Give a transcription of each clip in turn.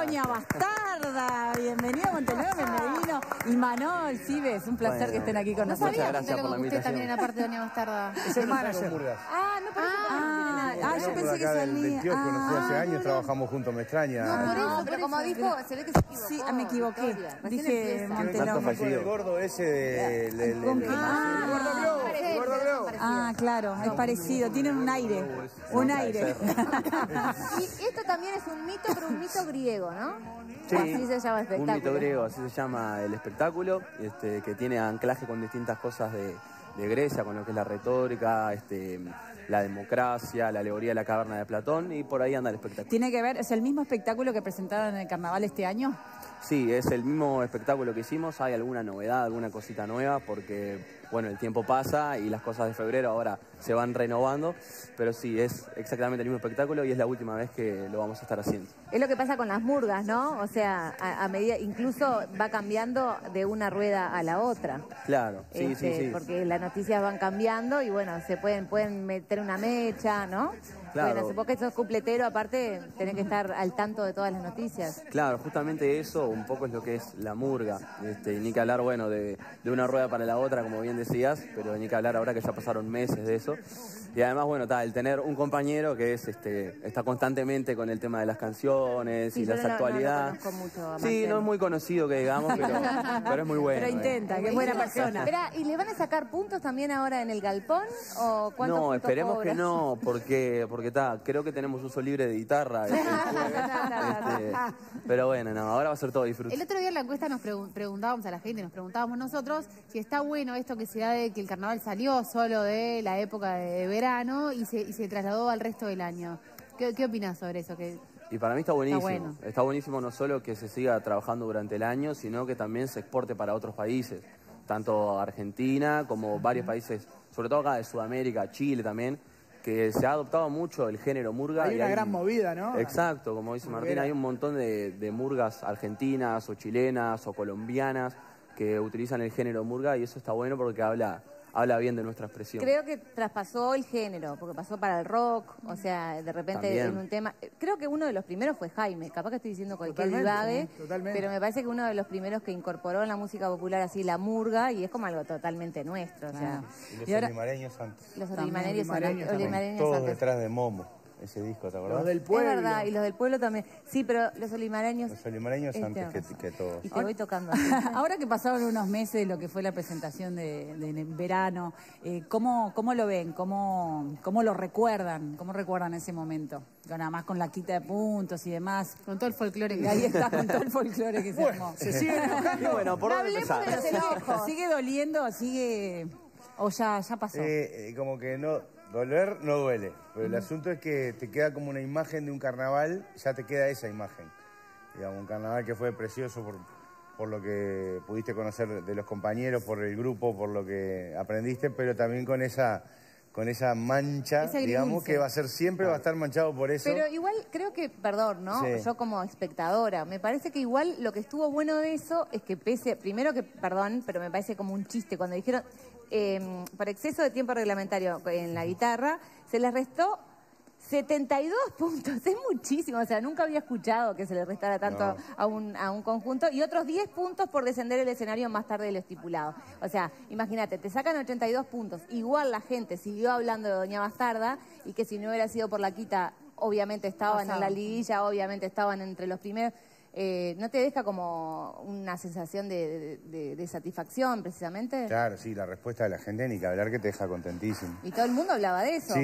Doña Bastarda. Bienvenido a Montenegro, bienvenido. Y Manol, Cibes, un placer que estén aquí con nosotros. Muchas gracias por la invitación. Usted también en la parte de Doña Bastarda. Es el manager. No parece yo pensé que salía. Hace años trabajamos juntos, me extraña. No, pero como dijo, se ve que se equivocó. Sí, me equivoqué. Dije Montenegro. El gordo ese de... El gordo claro, es No. parecido, tiene un aire, un aire. Y esto también es un mito, pero un mito griego, ¿no? Sí, O así se llama el espectáculo. un mito griego, así se llama el espectáculo, que tiene anclaje con distintas cosas de Grecia, con lo que es la retórica, la democracia, la alegoría de la caverna de Platón, y por ahí anda el espectáculo. ¿Tiene que ver, es el mismo espectáculo que presentaron en el carnaval este año? Sí, es el mismo espectáculo que hicimos, hay alguna novedad, alguna cosita nueva, porque, bueno, el tiempo pasa y las cosas de febrero ahora se van renovando, pero sí, es exactamente el mismo espectáculo y es la última vez que lo vamos a estar haciendo. Es lo que pasa con las murgas, ¿no? O sea, a medida, incluso va cambiando de una rueda a la otra. Claro, sí, sí. Porque las noticias van cambiando y bueno, se pueden meter una mecha, ¿no? Claro. Bueno, supongo que sos cupletero, aparte tenés que estar al tanto de todas las noticias. Claro, justamente eso un poco es lo que es la murga, ni que hablar, bueno, de una rueda para la otra, como bien decías, pero ni que hablar ahora que ya pasaron meses de eso. Y además, bueno, el tener un compañero que es está constantemente con el tema de las canciones Sí, y las actualidades. No lo conozco mucho, Sí, no es muy conocido que digamos, pero es muy bueno. Pero intenta, que es buena persona. Espera, ¿y le van a sacar puntos también ahora en el galpón? ¿O cuántos No, puntos esperemos cobras? que no, porque creo que tenemos uso libre de guitarra. Pero bueno, no, ahora va a ser todo disfrute. El otro día en la encuesta nos preguntábamos a la gente, nos preguntábamos nosotros si está bueno esto que se da de que el carnaval salió solo de la época de verano y se trasladó al resto del año. ¿Qué opinás sobre eso? Y para mí está buenísimo. bueno. Está buenísimo no solo que se siga trabajando durante el año, sino que también se exporte para otros países, tanto Argentina como varios países, sobre todo acá de Sudamérica, Chile también, que se ha adoptado mucho el género murga. Hay una gran movida, ¿no? Exacto, como dice Martín, hay un montón de murgas argentinas o chilenas o colombianas que utilizan el género murga y eso está bueno porque habla bien de nuestra expresión. Creo que traspasó el género, porque pasó para el rock, o sea, de repente También. en un tema... Creo que uno de los primeros fue Jaime, capaz que estoy diciendo cualquier Totalmente, divague, totalmente. pero me parece que uno de los primeros que incorporó en la música popular así la murga y es como algo totalmente nuestro, o sea... Y los Y ahora- olimareños antes. Los También olimareños Todos antes. detrás de Momo, ese disco, ¿te acordás? Los del Es pueblo. verdad, y los del pueblo también. Sí, pero los olimareños... Los olimareños antes que todos. Y te voy tocando. Ahora que pasaron unos meses de lo que fue la presentación de verano, ¿cómo lo ven? ¿Cómo lo recuerdan? ¿Cómo recuerdan ese momento? Nada más con la quita de puntos y demás. Con todo el folclore Y que ahí está con todo el folclore que se armó. Se siguen enojando. Y bueno, ¿por No dónde hablemos empezar? de los enojos. ¿Sigue doliendo? ¿Sigue...? ¿O ya pasó? Como que no, doler no duele, pero el asunto es que te queda como una imagen de un carnaval, ya te queda esa imagen. Digamos, un carnaval que fue precioso por lo que pudiste conocer de los compañeros, por el grupo, por lo que aprendiste, pero también con esa mancha, Ese digamos, agridulce. que va a ser siempre, va a estar manchado por eso. Pero igual creo que, perdón, ¿no? Sí. Yo como espectadora, me parece que igual lo que estuvo bueno de eso es que primero que, perdón, pero me parece como un chiste, cuando dijeron, por exceso de tiempo reglamentario en la guitarra, se les restó 72 puntos, es muchísimo, o sea, nunca había escuchado que se le restara tanto No. a un conjunto, y otros 10 puntos por descender el escenario más tarde de lo estipulado. O sea, imagínate, te sacan 82 puntos, igual la gente siguió hablando de Doña Bastarda, y que si no hubiera sido por la quita, obviamente estaban en la liguilla, obviamente estaban entre los primeros. ¿No te deja como una sensación de satisfacción, precisamente? Claro, sí, la respuesta de la gente, ni que hablar, que te deja contentísimo. Y todo el mundo hablaba de eso.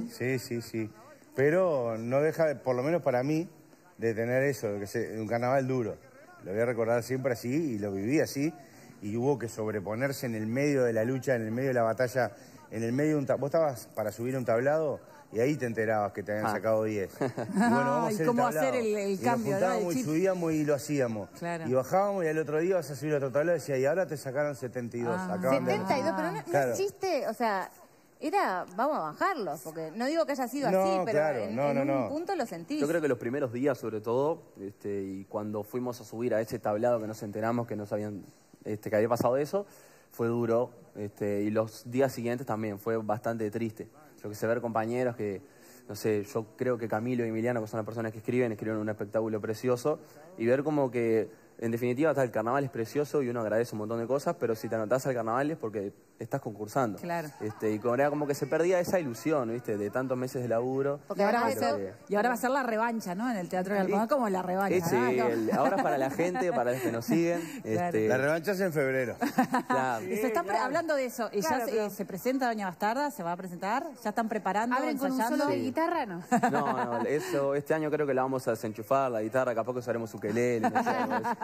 Sí. Pero no deja, por lo menos para mí, de tener eso, un carnaval duro. Lo voy a recordar siempre así y lo viví así. Y hubo que sobreponerse en el medio de la lucha, en el medio de la batalla, en el medio de un... Vos estabas para subir un tablado y ahí te enterabas que te habían sacado 10. Y bueno, vamos a hacer cómo el tablado. hacer el Y cambio, nos ¿no? juntábamos El y chip. subíamos y lo hacíamos. Claro. Y bajábamos y al otro día vas a subir otro tablado y decía, y ahora te sacaron 72. Acaban de- 72, pero no Claro. es chiste, o sea, era, vamos a bajarlos, porque no digo que haya sido No, así, pero claro, en no. un punto lo sentís. Yo creo que los primeros días, sobre todo, y cuando fuimos a subir a ese tablado que nos enteramos que que había pasado eso, fue duro. Y los días siguientes también fue bastante triste. Yo que sé, ver compañeros que no sé, yo creo que Camilo y Emiliano, que son las personas que escriben un espectáculo precioso, y ver como que, en definitiva, el carnaval es precioso y uno agradece un montón de cosas, pero si te anotás al carnaval es porque estás concursando. Claro. Y como que se perdía esa ilusión, ¿viste? De tantos meses de laburo. Y ahora va a ser la revancha, ¿no? En el Teatro del Galpón, como la revancha. Sí, ¿no? ahora para la gente, para los que nos siguen. Claro. La revancha es en febrero. Claro. Y se está hablando de eso. ¿Y ya se presenta Doña Bastarda? ¿Se va a presentar? ¿Ya están preparando, ¿Abren con un ensayando? solo de guitarra? No. No, eso, este año creo que la vamos a desenchufar, la guitarra, capaz que usaremos ukelele, no sé, algo de eso.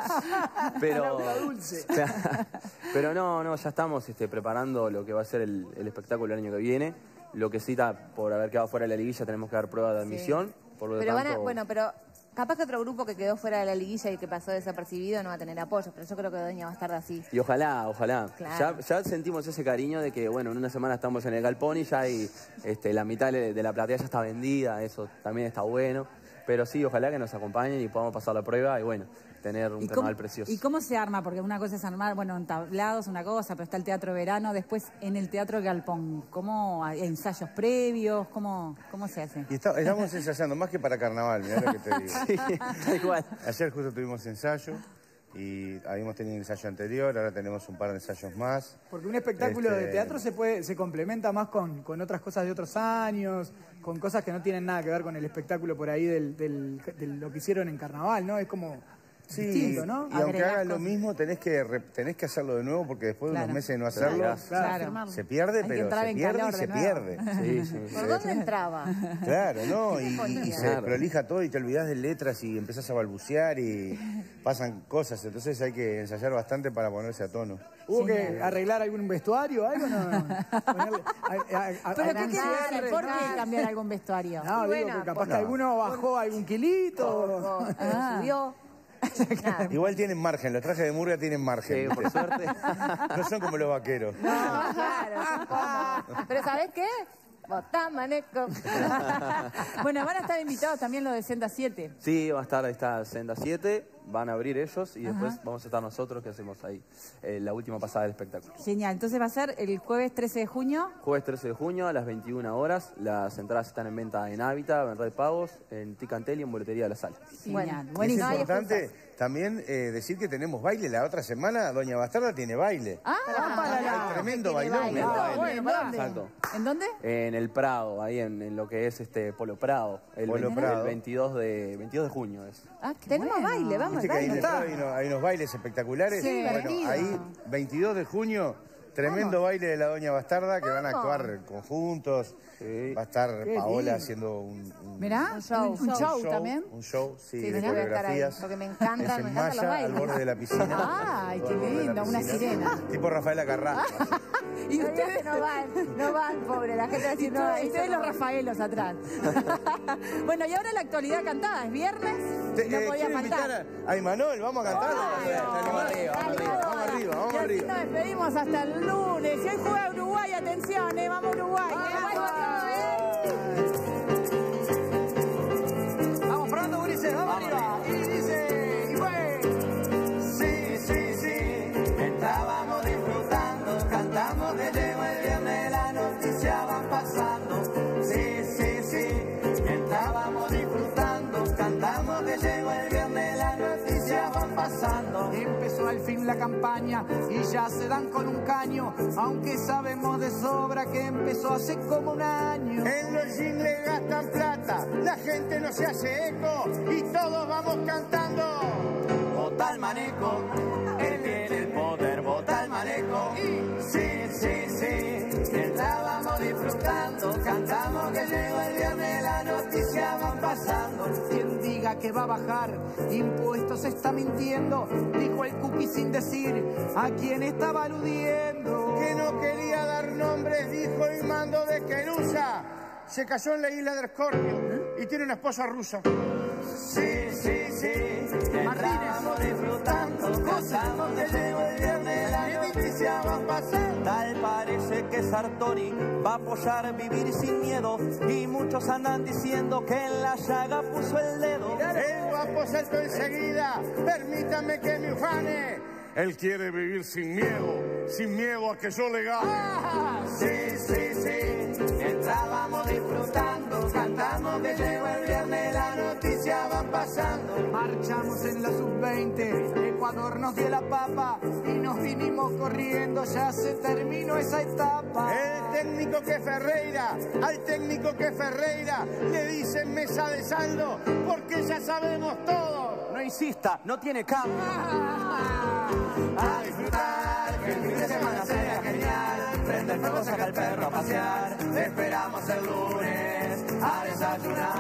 Pero no, ya estamos preparando lo que va a ser el espectáculo el año que viene. Lo que sí está, por haber quedado fuera de la liguilla, tenemos que dar prueba de admisión. Por lo Pero tanto... pero capaz que otro grupo que quedó fuera de la liguilla y que pasó desapercibido no va a tener apoyo, pero yo creo que Doña Bastarda sí. Y ojalá. Claro. Ya sentimos ese cariño de que, bueno, en una semana estamos en el Galpón y ya hay, la mitad de la platea ya está vendida, eso también está bueno. Pero sí, ojalá que nos acompañen y podamos pasar la prueba y, bueno, tener un carnaval precioso. ¿Y cómo se arma? Porque una cosa es armar, bueno, entablados, una cosa, pero está el Teatro Verano, después en el Teatro Galpón. ¿Cómo hay ensayos previos? ¿Cómo se hace? Y estamos ensayando, más que para carnaval, mirá lo que te digo. Sí, tal cual. Ayer justo tuvimos ensayo y habíamos tenido un ensayo anterior, ahora tenemos un par de ensayos más. Porque un espectáculo de teatro se complementa más con otras cosas de otros años, con cosas que no tienen nada que ver con el espectáculo por ahí de lo que hicieron en carnaval, ¿no? Es como distinto, ¿no? Y aunque hagas lo mismo, tenés que hacerlo de nuevo porque después de unos meses de no hacerlo, se pierde, pero se pierde y se pierde. Sí. ¿Por dónde entraba? Claro, ¿no? Y se prolija todo y te olvidás de letras y empezás a balbucear y pasan cosas. Entonces hay que ensayar bastante para ponerse a tono. ¿Hubo que arreglar algún vestuario o algo? No. ¿Pero qué quiere decir? ¿Por qué cambiar algún vestuario? No, digo que capaz que alguno bajó algún kilito. Subió. Igual tienen margen, los trajes de Murga tienen margen. Sí, por suerte. No son como los vaqueros. No, claro, son como... Pero ¿sabés qué? Botá, maneco. Bueno, van a estar invitados también los de Senda 7. Sí, va a estar esta Senda 7, van a abrir ellos y después vamos a estar nosotros que hacemos ahí la última pasada del espectáculo. Genial, entonces va a ser el jueves 13 de junio. Jueves 13 de junio a las 21 horas, las entradas están en venta en Hábitat, en Red Pagos, en Ticantel y en Boletería de la Sala. Genial, Es buenísimo. importante también decir que tenemos baile. La otra semana Doña Bastarda tiene baile. Ah, Tremendo bailón. baile. ¿En dónde? Exacto. ¿En dónde? En el Prado, ahí en lo que es Polo Prado. El Prado. 22 de junio es. Ah, qué Tenemos bueno. baile, vamos, Viste que ahí en el dale. Prado hay unos bailes espectaculares. Sí, bueno, divertido. ahí, 22 de junio, tremendo baile de la Doña Bastarda que van a actuar conjuntos. Sí. Va a estar Paola haciendo un Mirá, un show también. Un show, sí, Sí, de voy a estar ahí, coreografías. porque me encantan Es en los malla, bailes. al borde de la piscina. Ay, qué Al borde de la lindo, una piscina. sirena. Tipo Rafaela Carrá. Y Ustedes ustedes, no van, pobre, la gente va a y decir, no, ustedes eso los no. Rafaelos atrás. Bueno, y ahora la actualidad cantada, es viernes, no podía Quiero invitar faltar. a Imanol, vamos a cantar. Vamos arriba. Y así nos despedimos hasta el lunes. Y hoy juega Uruguay, atención, vamos Uruguay. Vamos, pronto, Ulises, vamos arriba. Y dice, y fue. Sí, estábamos disfrutando, cantamos que llegó el viernes, la noticia van pasando. Sí, estábamos disfrutando, cantamos que llegó el viernes, la noticia van pasando. Empezó al fin la campaña y ya se dan con un caño, aunque sabemos de sobra que empezó hace como un año. En los jingles gastan plata, la gente no se hace eco y todos vamos cantando. Vota al maneco, él tiene el poder, vota al maneco. Sí, estábamos disfrutando, cantamos que llegó el viernes, la noticia van pasando. Quien diga que va a bajar impuestos está mintiendo, dijo el Cupi sin decir a quién estaba aludiendo. Que no quería dar nombres, dijo y mando de Querusa. Se casó en la isla de Escorpio y tiene una esposa rusa. Sí, estábamos disfrutando, cantamos que llegó el viernes, la noticia va a pasar. Tal parece que Sartori va a apoyar vivir sin miedo y muchos andan diciendo que en la llaga puso el dedo. El guapo saltó enseguida, permítame que me ufane. Él quiere vivir sin miedo a que yo le gane. Sí, estábamos disfrutando, cantamos que llegó el viernes, la noticia van pasando. Marchamos en la sub-20, Ecuador nos dio la papa y nos vinimos corriendo, ya se terminó esa etapa. El técnico que Ferreira, al técnico que Ferreira le dicen mesa de saldo, porque ya sabemos todo. No insista, no tiene cambio. A disfrutar, que el fin de semana sea genial. Prende el fuego, saca el perro a pasear. Te esperamos el lunes a desayunar.